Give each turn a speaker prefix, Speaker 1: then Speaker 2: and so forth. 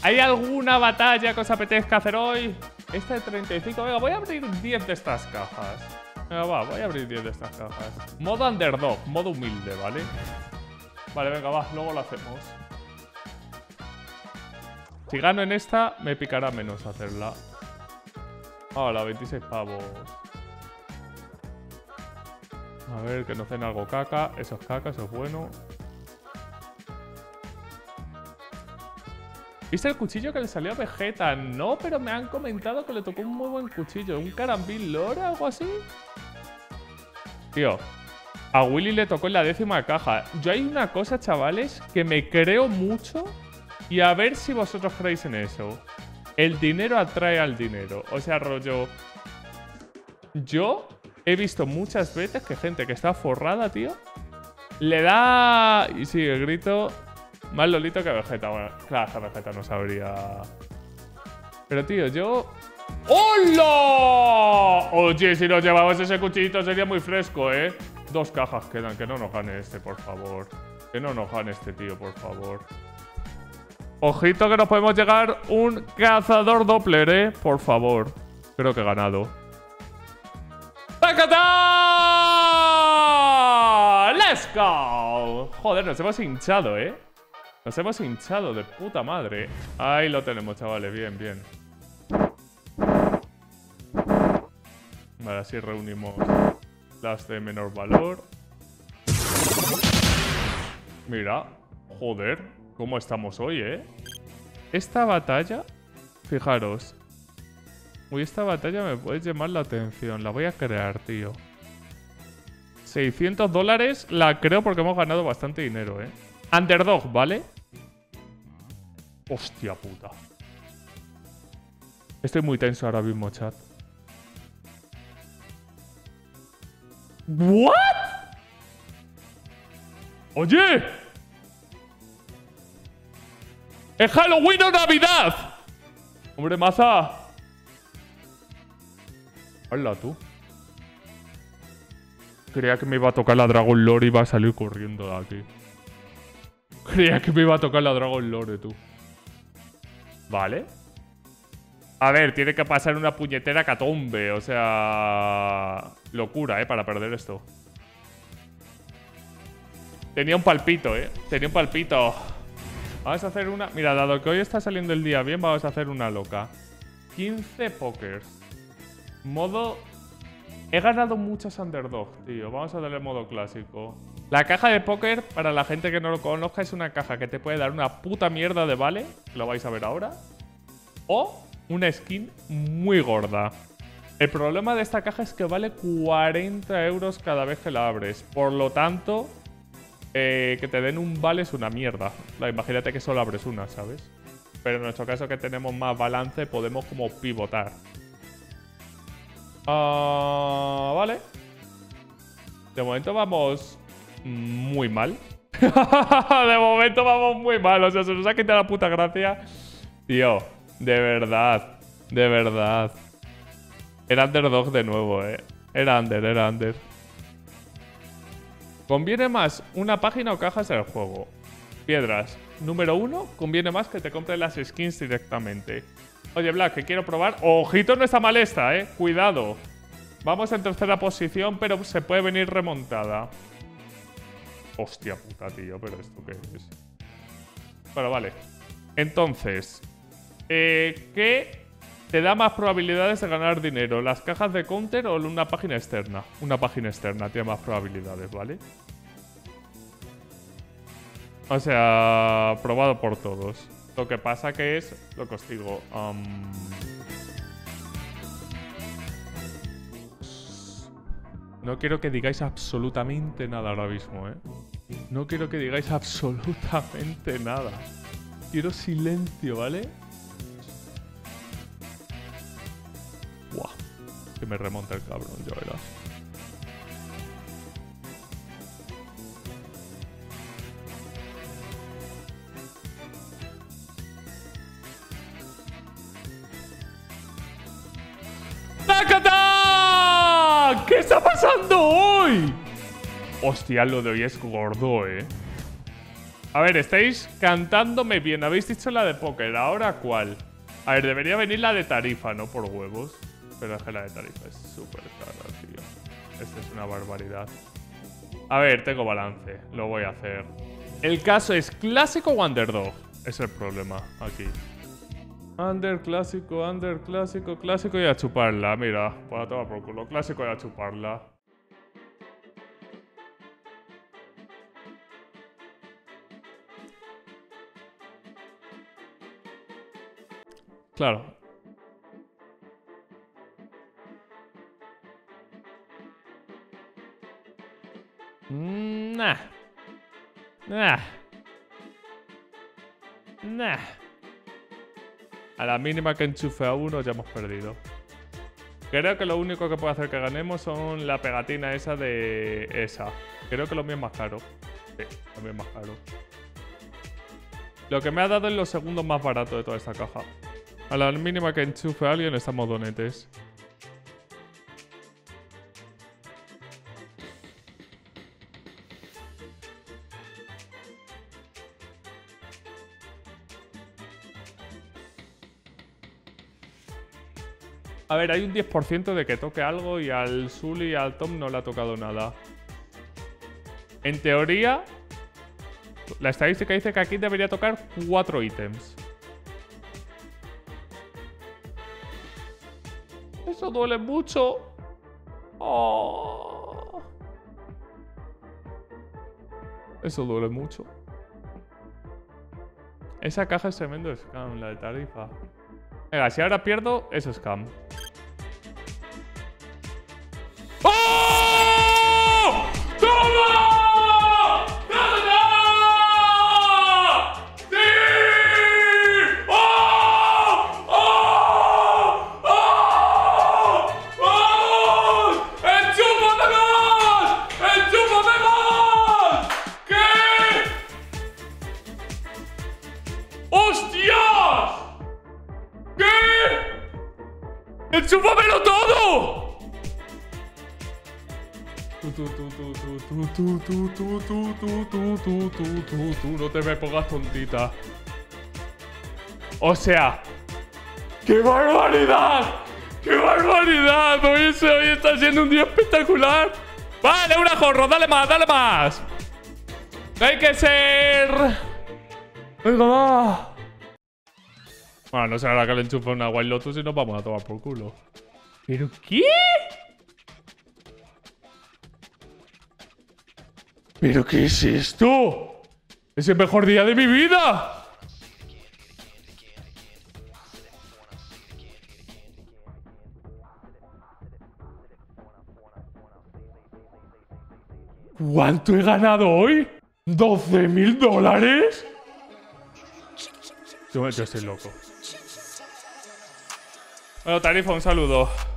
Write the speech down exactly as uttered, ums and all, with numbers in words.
Speaker 1: ¿Hay alguna batalla que os apetezca hacer hoy? Esta de treinta y cinco. Venga, voy a abrir diez de estas cajas. Venga, va, voy a abrir diez de estas cajas. Modo underdog, modo humilde, ¿vale? Vale, venga, va, luego lo hacemos. Si gano en esta, me picará menos hacerla. Hola, veintiséis pavos. A ver, que nos den algo caca. Eso es caca, eso es bueno. ¿Viste el cuchillo que le salió a Vegeta? No, pero me han comentado que le tocó un muy buen cuchillo. ¿Un carambil lore o algo así? Tío, a Willy le tocó en la décima caja. Yo hay una cosa, chavales, que me creo mucho. Y a ver si vosotros creéis en eso. El dinero atrae al dinero. O sea, rollo... Yo he visto muchas veces que gente que está forrada, tío, le da... Y sí, el grito... Más lolito que Vegeta. Bueno, claro, esa Vegeta no sabría... Pero, tío, yo... ¡Hola! Oye, si nos llevamos ese cuchillito sería muy fresco, ¿eh? Dos cajas quedan. Que no nos gane este, por favor. Que no nos gane este, tío, por favor. Ojito que nos podemos llegar un cazador Doppler, ¿eh? Por favor. Creo que he ganado. ¡Tacatá! ¡Let's go! Joder, nos hemos hinchado, ¿eh? Nos hemos hinchado de puta madre. Ahí lo tenemos, chavales. Bien, bien. Vale, así reunimos las de menor valor. Mira. Joder. ¿Cómo estamos hoy, eh? Esta batalla... Fijaros. Uy, esta batalla me puede llamar la atención. La voy a crear, tío. seiscientos dólares la creo porque hemos ganado bastante dinero, eh. Underdog, ¿vale? Hostia puta. Estoy muy tenso ahora mismo, chat. ¿What? ¡Oye! ¡Es Halloween o Navidad! Hombre, maza. Hola, tú. Creía que me iba a tocar la Dragon Lore y iba a salir corriendo de aquí. Creía que me iba a tocar la Dragon Lore, tú. Vale. A ver, tiene que pasar una puñetera catombe. O sea... Locura, eh, para perder esto. Tenía un palpito, eh. Tenía un palpito. Vamos a hacer una... Mira, dado que hoy está saliendo el día bien, vamos a hacer una loca. quince pokers. Modo... He ganado muchos underdog, tío. Vamos a darle modo clásico. La caja de póker, para la gente que no lo conozca, es una caja que te puede dar una puta mierda de vale. Lo vais a ver ahora. O una skin muy gorda. El problema de esta caja es que vale cuarenta euros cada vez que la abres. Por lo tanto, eh, que te den un vale es una mierda. La, imagínate que solo abres una, ¿sabes? Pero en nuestro caso, que tenemos más balance, podemos como pivotar. Uh, vale. De momento vamos muy mal. De momento vamos muy mal. O sea, se nos ha quitado la puta gracia. Tío, de verdad. De verdad. Era underdog de nuevo, eh. Era under, era under. ¿Conviene más una página o cajas del juego? Piedras. Número uno, conviene más que te compres las skins directamente. Oye, Black, que quiero probar. Ojito, no está mal esta, eh. Cuidado. Vamos en tercera posición, pero se puede venir remontada. Hostia puta, tío. ¿Pero esto qué es? Bueno, vale. Entonces, eh, ¿qué te da más probabilidades de ganar dinero? ¿Las cajas de counter o una página externa? Una página externa tiene más probabilidades, ¿vale? O sea, probado por todos. Lo que pasa que es lo que os digo. Um... No quiero que digáis absolutamente nada ahora mismo, ¿eh? No quiero que digáis absolutamente nada. Quiero silencio, ¿vale? Buah. Que me remonta el cabrón, ya verás. ¿Qué está pasando hoy? Hostia, lo de hoy es gordo, ¿eh? A ver, estáis cantándome bien. Habéis dicho la de póker. ¿Ahora cuál? A ver, debería venir la de tarifa, ¿no? Por huevos. Pero es que la de tarifa es súper cara, tío. Esta es una barbaridad. A ver, tengo balance. Lo voy a hacer. El caso es clásico o underdog. Es el problema aquí. Under, clásico, under, clásico, clásico y a chuparla. Mira, para tomar por culo. Clásico y a chuparla. Claro. Nah. Nah. Nah. A la mínima que enchufe a uno ya hemos perdido. Creo que lo único que puede hacer que ganemos son la pegatina esa de esa. Creo que lo mío es más caro. Sí, lo mío es más caro. Lo que me ha dado es los segundos más baratos de toda esta caja. A la mínima que enchufe a alguien estamos donetes. A ver, hay un diez por ciento de que toque algo y al Sully y al Tom no le ha tocado nada. En teoría, la estadística dice que aquí debería tocar cuatro ítems. Eso duele mucho. Oh. Eso duele mucho. Esa caja es tremendo scam, la de tarifa. Venga, si ahora pierdo, es scam. ¡Oh! ¡Toma! ¡Toma! ¡Sí! ¡Oh! ¡Oh! ¡Oh! ¡Vamos! ¡Enchúfate más! ¡Enchúfate más! ¿Qué? ¡Hostias! ¿Qué? ¡Enchúfamelo todo! Tú, tú, tú, tú, tú, tú, tú, tú, tú, tú, tú, tú, tú, tú, tú, no te me pongas tontita. O sea, ¡qué barbaridad! ¡Qué barbaridad! Hoy, hoy está siendo un día espectacular. Vale, una jorro, dale más, dale más. Hay que ser... Venga, va. Bueno, no sé ahora que le enchufa una Wild Lotus y nos vamos a tomar por culo. ¿Pero qué? ¿Pero qué es esto? ¡Es el mejor día de mi vida! ¿Cuánto he ganado hoy? ¿doce mil dólares? Yo, yo estoy loco. Bueno, Tarifa, un saludo.